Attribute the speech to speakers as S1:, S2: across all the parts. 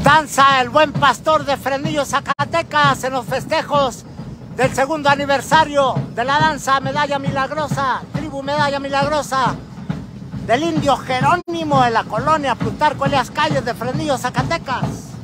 S1: Danza el buen pastor de Fresnillo, Zacatecas, en los festejos del segundo aniversario de la danza Medalla Milagrosa, tribu Medalla Milagrosa, del indio Jerónimo en la colonia Plutarco Elías Calles de Fresnillo, Zacatecas.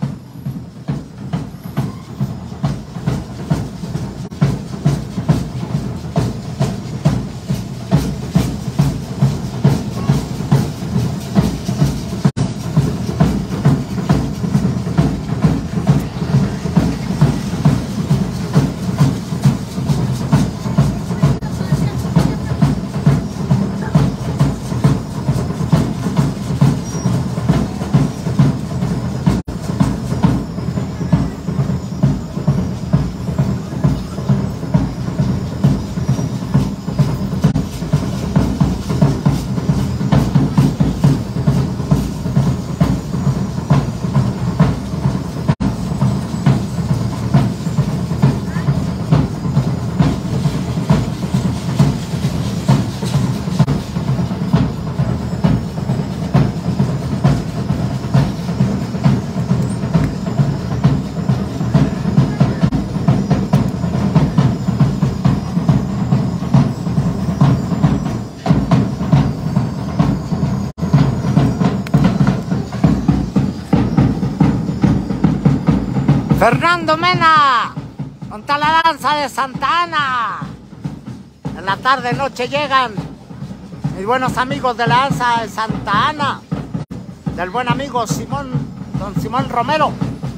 S1: Fernando Mena, contra la danza de Santa Ana. En la tarde noche llegan mis buenos amigos de la danza de Santa Ana, del buen amigo don Simón Romero.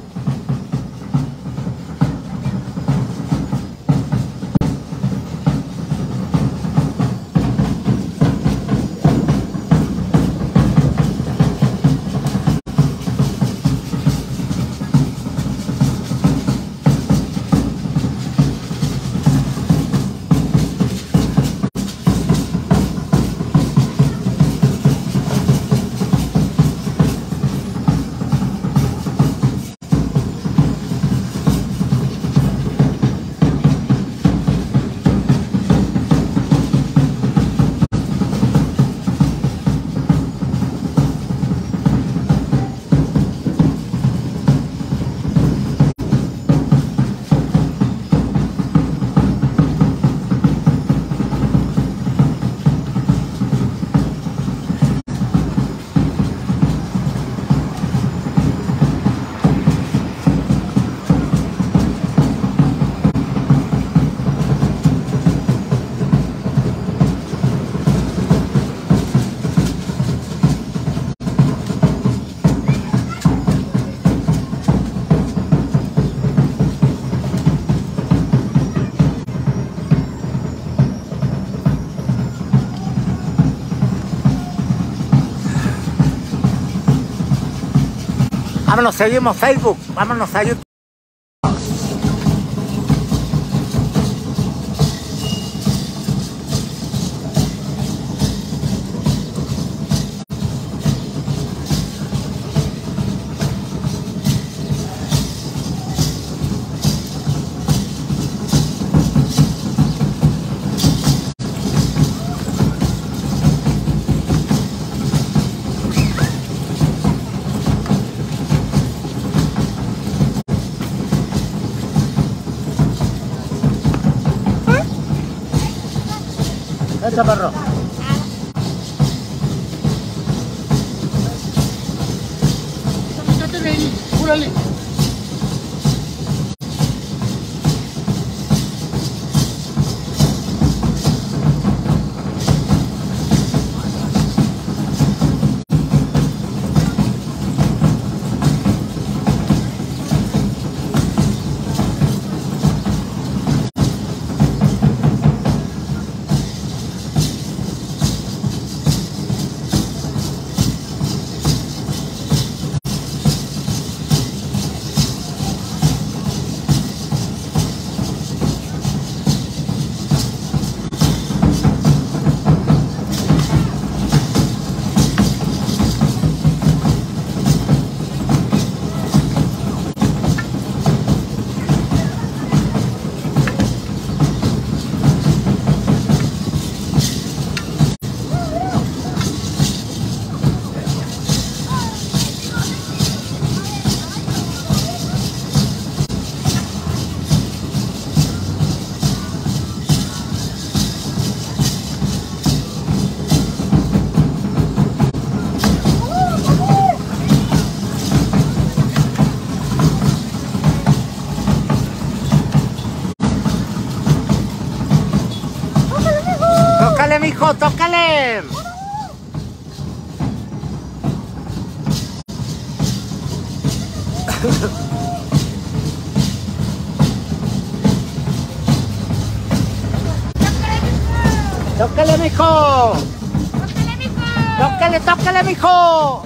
S1: Vámonos, seguimos Facebook, vámonos a YouTube. Chaparro.
S2: Métele ahí, júrale.
S1: Tócale, mijo, tócale. Tócale, mijo.
S2: ¡Tócale, mijo!
S1: Tócale, tócale, mijo.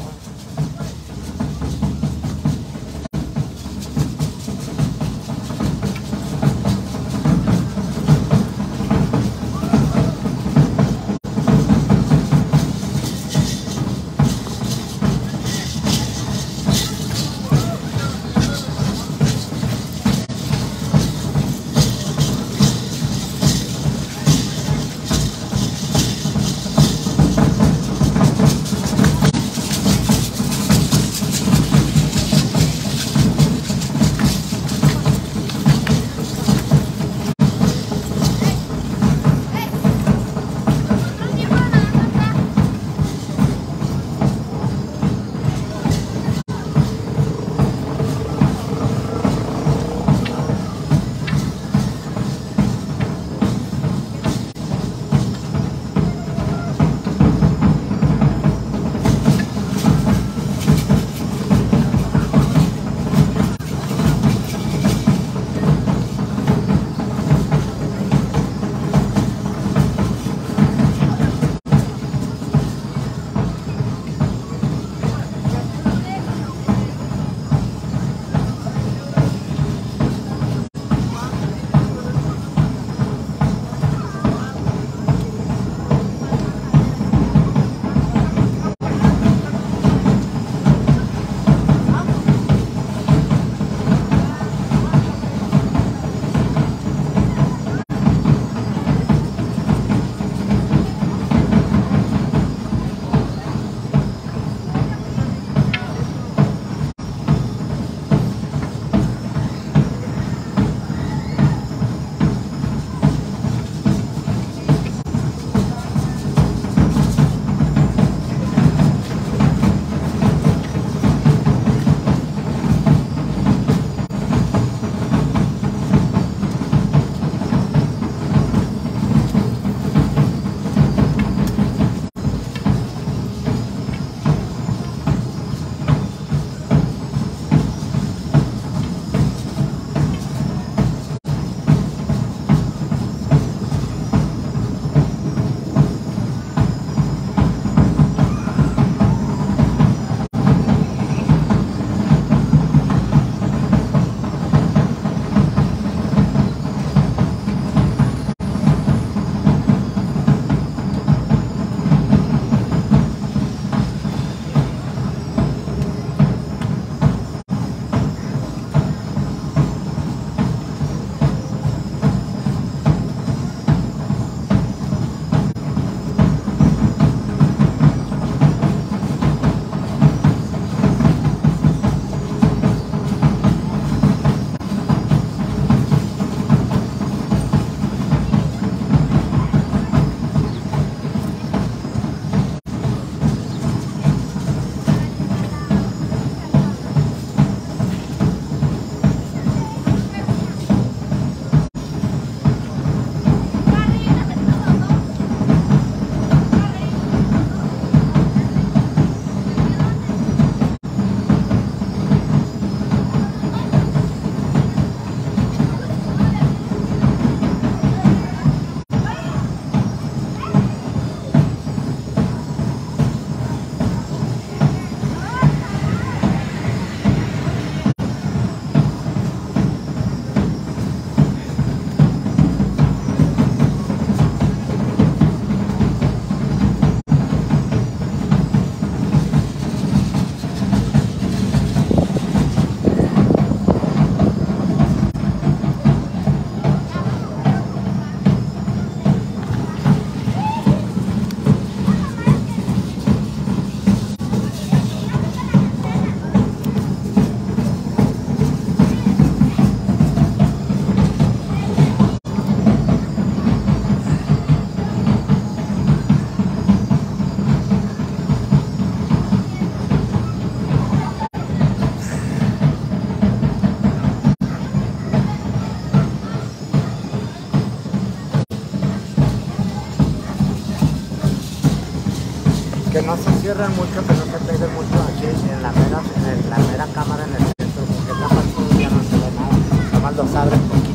S1: Que no se cierren mucho, que no se peguen mucho aquí en la mera cámara en el centro, porque tapan todo y ya no se ve nada, nada más los abren poquito.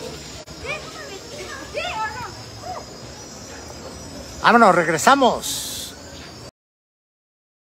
S1: Vámonos, regresamos.